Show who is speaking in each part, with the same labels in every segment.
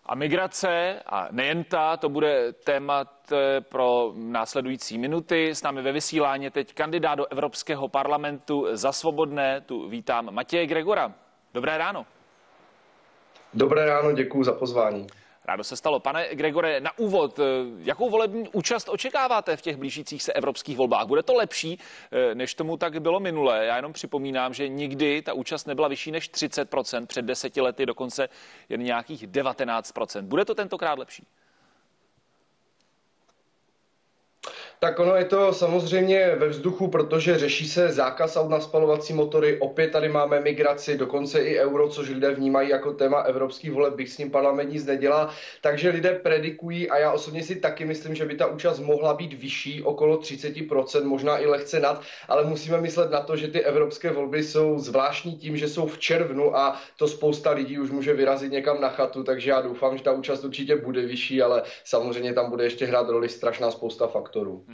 Speaker 1: A migrace, a nejen ta, to bude téma pro následující minuty. S námi ve vysílání teď kandidát do Evropského parlamentu za Svobodné. Tu vítám Matěje Gregora. Dobré ráno.
Speaker 2: Dobré ráno, děkuji za pozvání.
Speaker 1: Rádo se stalo. Pane Gregore, na úvod, jakou volební účast očekáváte v těch blížících se evropských volbách? Bude to lepší, než tomu tak bylo minule? Já jenom připomínám, že nikdy ta účast nebyla vyšší než 30%, před 10 lety dokonce jen nějakých 19%. Bude to tentokrát lepší?
Speaker 2: Tak ono je to samozřejmě ve vzduchu, protože řeší se zákaz aut na spalovací motory, opět tady máme migraci, dokonce i euro, což lidé vnímají jako téma evropských voleb, bych s ním parlament nic nedělá. Takže lidé predikují a já osobně si taky myslím, že by ta účast mohla být vyšší, okolo 30%, možná i lehce nad, ale musíme myslet na to, že ty evropské volby jsou zvláštní tím, že jsou v červnu a to spousta lidí už může vyrazit někam na chatu, takže já doufám, že ta účast určitě bude vyšší, ale samozřejmě tam bude ještě hrát roli strašná spousta faktorů.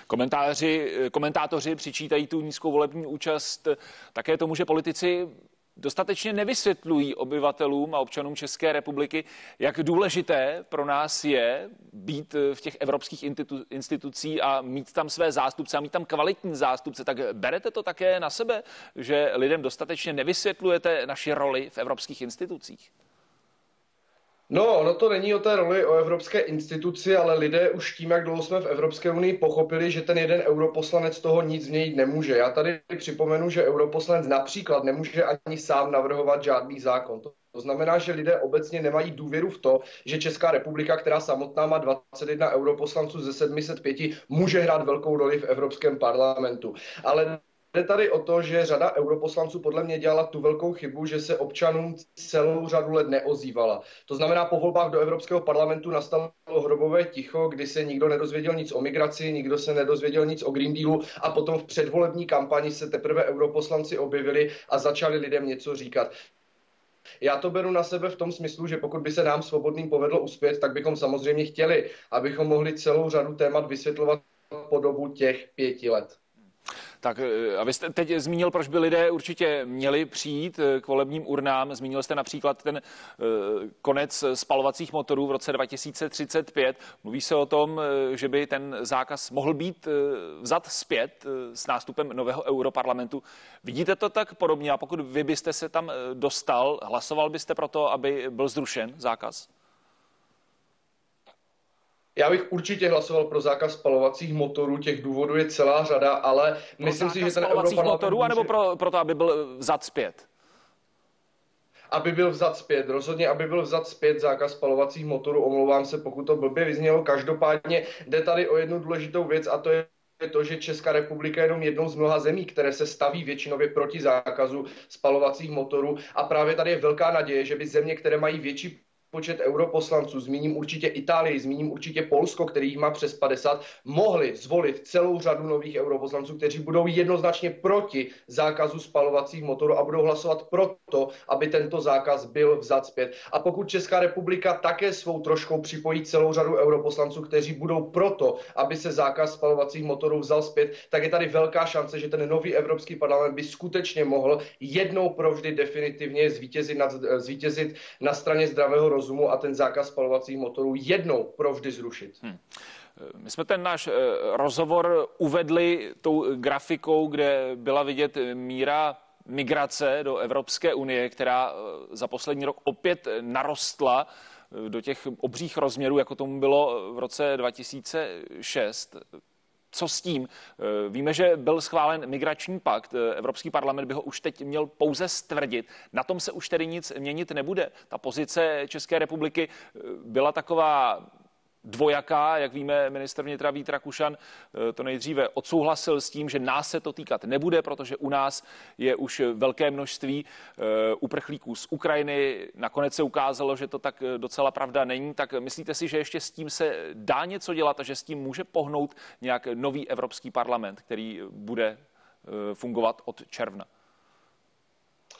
Speaker 1: Komentátoři přičítají tu nízkou volební účast také tomu, že politici dostatečně nevysvětlují obyvatelům a občanům České republiky, jak důležité pro nás je být v těch evropských institucích a mít tam své zástupce a mít tam kvalitní zástupce. Tak berete to také na sebe, že lidem dostatečně nevysvětlujete naši roli v evropských institucích?
Speaker 2: No, ono to není o té roli o evropské instituci, ale lidé už tím, jak dlouho jsme v Evropské unii, pochopili, že ten jeden europoslanec toho nic změnit nemůže. Já tady připomenu, že europoslanec například nemůže ani sám navrhovat žádný zákon. To znamená, že lidé obecně nemají důvěru v to, že Česká republika, která samotná má 21 europoslanců ze 705, může hrát velkou roli v Evropském parlamentu. Ale jde tady o to, že řada europoslanců podle mě dělala tu velkou chybu, že se občanům celou řadu let neozývala. To znamená, po volbách do Evropského parlamentu nastalo hrobové ticho, kdy se nikdo nedozvěděl nic o migraci, nikdo se nedozvěděl nic o Green Dealu a potom v předvolební kampani se teprve europoslanci objevili a začali lidem něco říkat. Já to beru na sebe v tom smyslu, že pokud by se nám svobodným povedlo uspět, tak bychom samozřejmě chtěli, abychom mohli celou řadu témat vysvětlovat po dobu těch 5 let.
Speaker 1: Tak a vy jste teď zmínil, proč by lidé určitě měli přijít k volebním urnám. Zmínil jste například ten konec spalovacích motorů v roce 2035. Mluví se o tom, že by ten zákaz mohl být vzat zpět s nástupem nového europarlamentu. Vidíte to tak podobně? A pokud vy byste se tam dostal, hlasoval byste pro to, aby byl zrušen zákaz?
Speaker 2: Já bych určitě hlasoval pro zákaz spalovacích motorů, těch důvodů je celá řada, ale myslím si, že ten europarlament
Speaker 1: motorů, anebo pro to, aby byl vzat zpět?
Speaker 2: Aby byl vzat zpět, rozhodně, aby byl vzat zpět zákaz spalovacích motorů, omlouvám se, pokud to blbě vyznělo. Každopádně jde tady o jednu důležitou věc a to je to, že Česká republika je jenom jednou z mnoha zemí, které se staví většinově proti zákazu spalovacích motorů a právě tady je velká naděje, že by země, které mají větší počet europoslanců, zmíním určitě Itálii, zmíním určitě Polsko, který jich má přes 50, mohli zvolit celou řadu nových europoslanců, kteří budou jednoznačně proti zákazu spalovacích motorů a budou hlasovat proto, aby tento zákaz byl vzat zpět. A pokud Česká republika také svou troškou připojí celou řadu europoslanců, kteří budou proto, aby se zákaz spalovacích motorů vzal zpět, tak je tady velká šance, že ten nový Evropský parlament by skutečně mohl jednou provždy definitivně zvítězit na straně zdravého rozumu a ten zákaz spalovacích motorů jednou provždy zrušit.
Speaker 1: My jsme ten náš rozhovor uvedli tou grafikou, kde byla vidět míra migrace do Evropské unie, která za poslední rok opět narostla do těch obřích rozměrů, jako tomu bylo v roce 2006. Co s tím? Víme, že byl schválen migrační pakt. Evropský parlament by ho už teď měl pouze stvrdit. Na tom se už tedy nic měnit nebude. Ta pozice České republiky byla taková dvojaká, jak víme, ministr vnitra Vít Rakušan to nejdříve odsouhlasil s tím, že nás se to týkat nebude, protože u nás je už velké množství uprchlíků z Ukrajiny. Nakonec se ukázalo, že to tak docela pravda není. Tak myslíte si, že ještě s tím se dá něco dělat a že s tím může pohnout nějak nový Evropský parlament, který bude fungovat od června?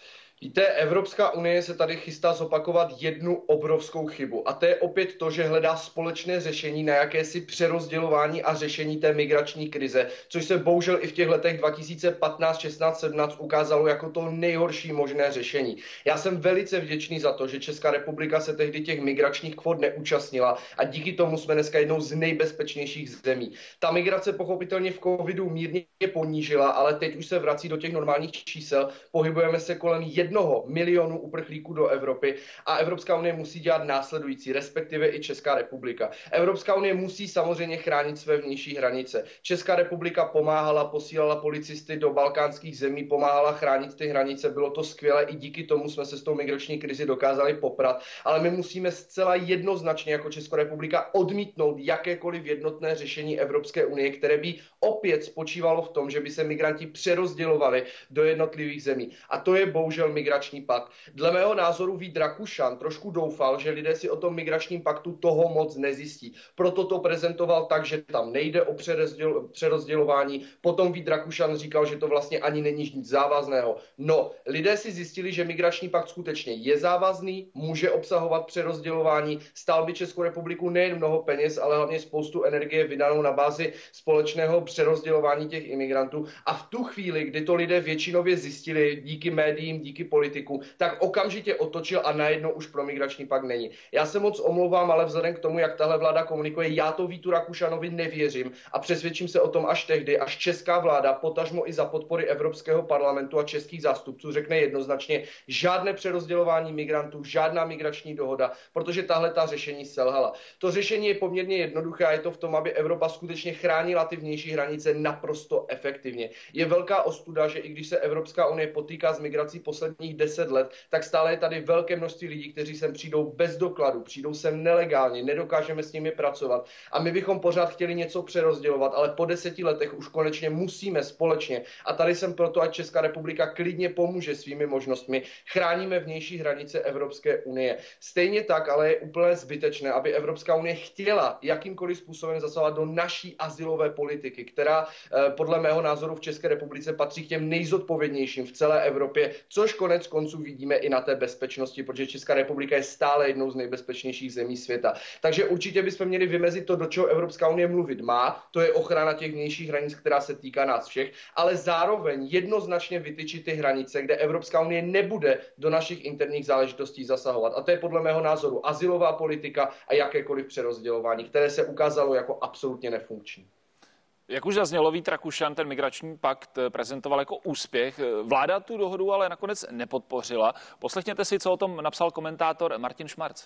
Speaker 2: Víte, Evropská unie se tady chystá zopakovat jednu obrovskou chybu. A to je opět to, že hledá společné řešení na jakési přerozdělování a řešení té migrační krize, což se bohužel i v těch letech 2015, 16, 17 ukázalo jako to nejhorší možné řešení. Já jsem velice vděčný za to, že Česká republika se tehdy těch migračních kvót neúčastnila a díky tomu jsme dneska jednou z nejbezpečnějších zemí. Ta migrace pochopitelně v covidu mírně ponížila, ale teď už se vrací do těch normálních čísel. Pohybujeme se kolem 1 milionu uprchlíků do Evropy a Evropská unie musí dělat následující, respektive i Česká republika. Evropská unie musí samozřejmě chránit své vnější hranice. Česká republika pomáhala, posílala policisty do balkánských zemí, pomáhala chránit ty hranice, bylo to skvělé, i díky tomu jsme se s tou migrační krizi dokázali poprat, ale my musíme zcela jednoznačně jako Česká republika odmítnout jakékoliv jednotné řešení Evropské unie, které by opět spočívalo v tom, že by se migranti přerozdělovali do jednotlivých zemí. A to je bohužel migrační pakt. Dle mého názoru Vít Rakušan trošku doufal, že lidé si o tom migračním paktu toho moc nezjistí. Proto to prezentoval tak, že tam nejde o přerozdělování. Potom Vít Rakušan říkal, že to vlastně ani není nic závazného. No, lidé si zjistili, že migrační pakt skutečně je závazný, může obsahovat přerozdělování, stál by Českou republiku nejen mnoho peněz, ale hlavně spoustu energie vydanou na bázi společného přerozdělování těch imigrantů. A v tu chvíli, kdy to lidé většinově zjistili díky médiím, díky politiku, tak okamžitě otočil a najednou už pro migrační pakt není. Já se moc omlouvám, ale vzhledem k tomu, jak tahle vláda komunikuje, já to Vítu Rakušanovi nevěřím a přesvědčím se o tom až tehdy, až česká vláda, potažmo i za podpory Evropského parlamentu a českých zástupců, řekne jednoznačně žádné přerozdělování migrantů, žádná migrační dohoda, protože tahle ta řešení selhala. To řešení je poměrně jednoduché a je to v tom, aby Evropa skutečně chránila ty vnější hranice naprosto efektivně. Je velká ostuda, že i když se Evropská unie potýká s migrací posledních 10 let, tak stále je tady velké množství lidí, kteří sem přijdou bez dokladu, přijdou sem nelegálně, nedokážeme s nimi pracovat a my bychom pořád chtěli něco přerozdělovat, ale po 10 letech už konečně musíme společně, a tady jsem proto, ať Česká republika klidně pomůže svými možnostmi, chráníme vnější hranice Evropské unie. Stejně tak, ale je úplně zbytečné, aby Evropská unie chtěla jakýmkoliv způsobem zasahovat do naší azylové politiky, která podle mého názoru v České republice patří k těm nejzodpovědnějším v celé Evropě, což konec konců vidíme i na té bezpečnosti, protože Česká republika je stále jednou z nejbezpečnějších zemí světa. Takže určitě bychom měli vymezit to, do čeho Evropská unie mluvit má, to je ochrana těch vnějších hranic, která se týká nás všech, ale zároveň jednoznačně vytyčit ty hranice, kde Evropská unie nebude do našich interních záležitostí zasahovat. A to je podle mého názoru azylová politika a jakékoliv přerozdělování, které se ukázalo jako absolutně nefunkční.
Speaker 1: Jak už zaznělo, Vít Rakušan ten migrační pakt prezentoval jako úspěch. Vláda tu dohodu ale nakonec nepodpořila. Poslechněte si, co o tom napsal komentátor Martin Šmarc.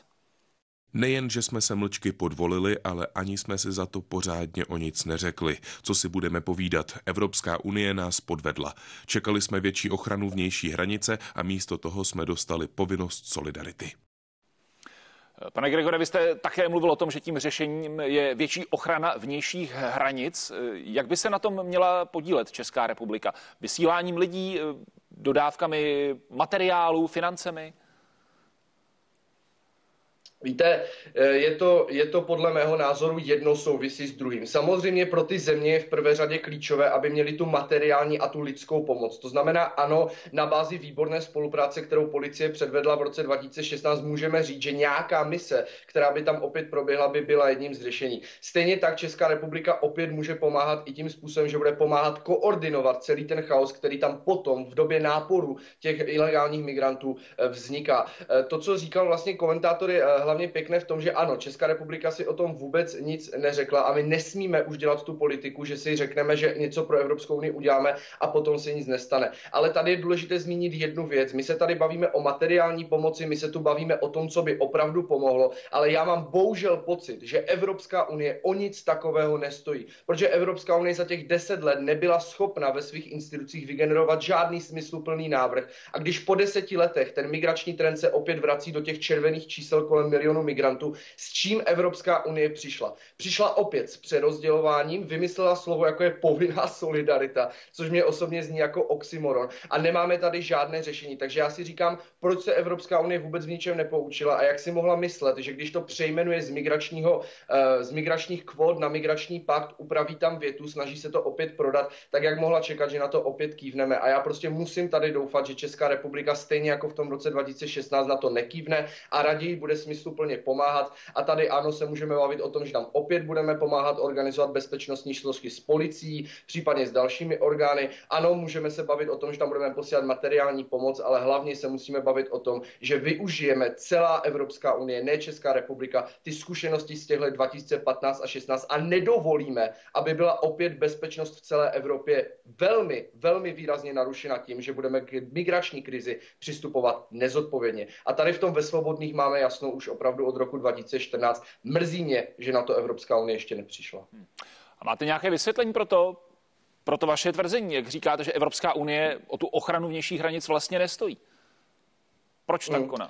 Speaker 3: Nejen, že jsme se mlčky podvolili, ale ani jsme si za to pořádně o nic neřekli. Co si budeme povídat, Evropská unie nás podvedla. Čekali jsme větší ochranu vnější hranice a místo toho jsme dostali povinnost solidarity.
Speaker 1: Pane Gregore, vy jste také mluvil o tom, že tím řešením je větší ochrana vnějších hranic. Jak by se na tom měla podílet Česká republika? Vysíláním lidí, dodávkami materiálů, financemi?
Speaker 2: Víte, je to podle mého názoru jedno souvisí s druhým. Samozřejmě pro ty země je v prvé řadě klíčové, aby měli tu materiální a tu lidskou pomoc. To znamená, ano, na bázi výborné spolupráce, kterou policie předvedla v roce 2016, můžeme říct, že nějaká mise, která by tam opět proběhla, by byla jedním z řešení. Stejně tak Česká republika opět může pomáhat i tím způsobem, že bude pomáhat koordinovat celý ten chaos, který tam potom v době náporu těch ilegálních migrantů vzniká. To, co říkal vlastně komentátor, je hlavně pěkné v tom, že ano, Česká republika si o tom vůbec nic neřekla a my nesmíme už dělat tu politiku, že si řekneme, že něco pro Evropskou unii uděláme a potom se nic nestane. Ale tady je důležité zmínit jednu věc. My se tady bavíme o materiální pomoci, my se tu bavíme o tom, co by opravdu pomohlo, ale já mám bohužel pocit, že Evropská unie o nic takového nestojí, protože Evropská unie za těch 10 let nebyla schopna ve svých institucích vygenerovat žádný smysluplný návrh. A když po 10 letech ten migrační trend se opět vrací do těch červených čísel kolem milionů migrantů, s čím Evropská unie přišla. Přišla opět s přerozdělováním, vymyslela slovo, jako je povinná solidarita, což mě osobně zní jako oxymoron. A nemáme tady žádné řešení. Takže já si říkám, proč se Evropská unie vůbec v ničem nepoučila a jak si mohla myslet, že když to přejmenuje z migračních kvót na migrační pakt, upraví tam větu, snaží se to opět prodat, tak jak mohla čekat, že na to opět kývneme. A já prostě musím tady doufat, že Česká republika stejně jako v tom roce 2016 na to nekývne a raději bude smysluplně pomáhat. A tady ano, se můžeme bavit o tom, že tam opět budeme pomáhat organizovat bezpečnostní složky s policií, případně s dalšími orgány. Ano, můžeme se bavit o tom, že tam budeme posílat materiální pomoc, ale hlavně se musíme bavit o tom, že využijeme celá Evropská unie, ne Česká republika, ty zkušenosti z těchto 2015 a 16 a nedovolíme, aby byla opět bezpečnost v celé Evropě velmi, velmi výrazně narušena tím, že budeme k migrační krizi přistupovat nezodpovědně. A tady v tom ve Svobodných máme jasno už opravdu od roku 2014. Mrzí mě, že na to Evropská unie ještě nepřišla.
Speaker 1: A máte nějaké vysvětlení pro to vaše tvrzení, jak říkáte, že Evropská unie o tu ochranu vnějších hranic vlastně nestojí? Proč tak koná?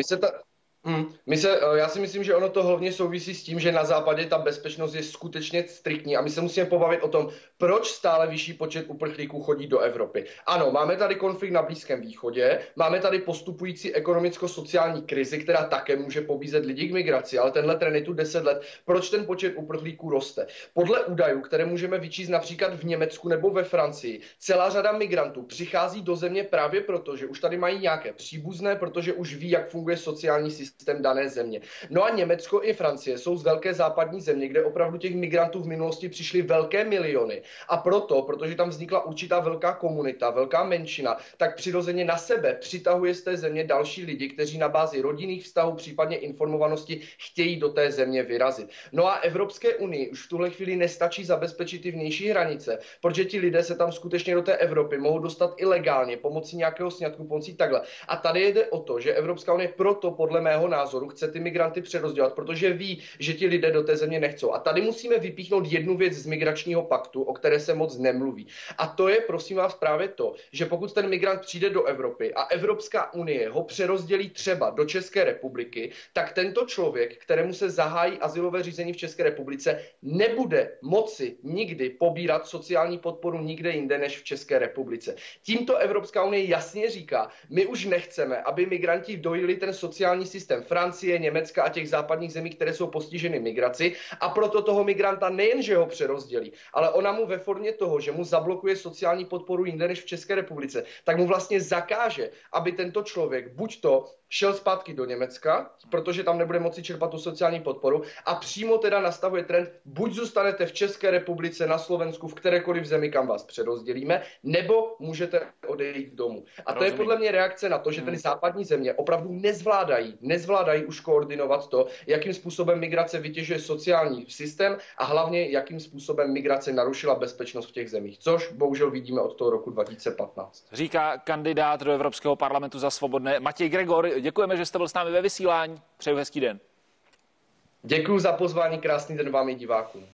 Speaker 2: Já si myslím, že ono to hlavně souvisí s tím, že na západě ta bezpečnost je skutečně striktní a my se musíme pobavit o tom, proč stále vyšší počet uprchlíků chodí do Evropy. Ano, máme tady konflikt na Blízkém východě, máme tady postupující ekonomicko-sociální krizi, která také může pobízet lidi k migraci, ale tenhle trend je tu 10 let. Proč ten počet uprchlíků roste? Podle údajů, které můžeme vyčíst například v Německu nebo ve Francii, celá řada migrantů přichází do země právě proto, že už tady mají nějaké příbuzné, protože už ví, jak funguje sociální systém dané země. No a Německo i Francie jsou z velké západní země, kde opravdu těch migrantů v minulosti přišly velké miliony. A protože tam vznikla určitá velká komunita, velká menšina, tak přirozeně na sebe přitahuje z té země další lidi, kteří na bázi rodinných vztahů, případně informovanosti chtějí do té země vyrazit. No a Evropské unii už v tuhle chvíli nestačí zabezpečit ty vnější hranice, protože ti lidé se tam skutečně do té Evropy mohou dostat ilegálně pomocí nějakého sňatku, pomocí takhle. A tady jde o to, že Evropská unie proto podle mého názoru chce ty migranty přerozdělat, protože ví, že ti lidé do té země nechcou. A tady musíme vypíchnout jednu věc z migračního paktu, o které se moc nemluví. A to je, prosím vás, právě to, že pokud ten migrant přijde do Evropy a Evropská unie ho přerozdělí třeba do České republiky, tak tento člověk, kterému se zahájí azylové řízení v České republice, nebude moci nikdy pobírat sociální podporu nikde jinde než v České republice. Tímto Evropská unie jasně říká, my už nechceme, aby migranti dojili ten sociální systém Francie, Německa a těch západních zemí, které jsou postiženy migraci, a proto toho migranta nejenže ho přerozdělí, ale ona mu ve formě toho, že mu zablokuje sociální podporu jinde než v České republice, tak mu vlastně zakáže, aby tento člověk buď to šel zpátky do Německa, protože tam nebude moci čerpat tu sociální podporu, a přímo teda nastavuje trend, buď zůstanete v České republice, na Slovensku, v kterékoliv zemi, kam vás přerozdělíme, nebo můžete odejít domů. A to je podle mě reakce na to, že ty západní země opravdu nezvládají už koordinovat to, jakým způsobem migrace vytěžuje sociální systém a hlavně jakým způsobem migrace narušila bezpečnost v těch zemích, což bohužel vidíme od toho roku 2015.
Speaker 1: Říká kandidát do Evropského parlamentu za Svobodné Matěj Gregor. Děkujeme, že jste byl s námi ve vysílání. Přeju hezký den.
Speaker 2: Děkuji za pozvání, krásný den vám i divákům.